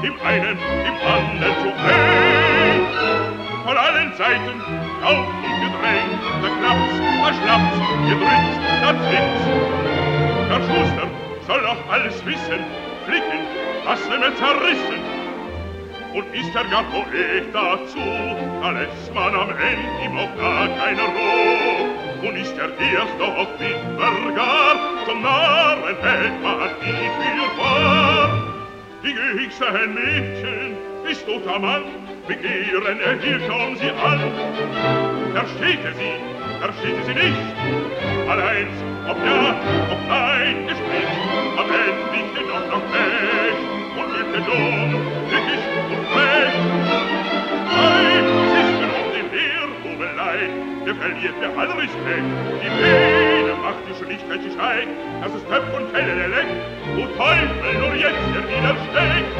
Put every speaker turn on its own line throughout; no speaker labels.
dem einen, dem anderen zu ein. Von allen Seiten auf und gedrängt, da klappt's, da schlappt's, gedrückt, da zwickt's. Der Schuster soll auch alles wissen, flicken, was immer zerrissen. Und ist er gar Poet dazu, da lässt man am Ende ihm auch gar keine Ruhe. Und ist er erst noch Witwer zum Narren hält man ihn für wahr. Die gehigsten Mädchen ist toter Mann, Begehren erhielt um sie an. Versteht er sie nicht, allein ob ja, ob nein, es spricht, am Ende liegt er doch noch nicht, und wird er dumm, tückisch und frech. Nein, es ist mir um den Lehrhobelei, der verliert mir alle Respekt. Die Mähne macht die Schlichtheit zu Schein, dass es Töpf und Teller leckt, wo Teufel nur jetzt er widersteckt.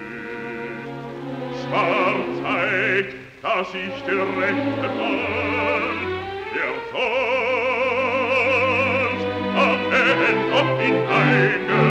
Dass ich der rechte Mann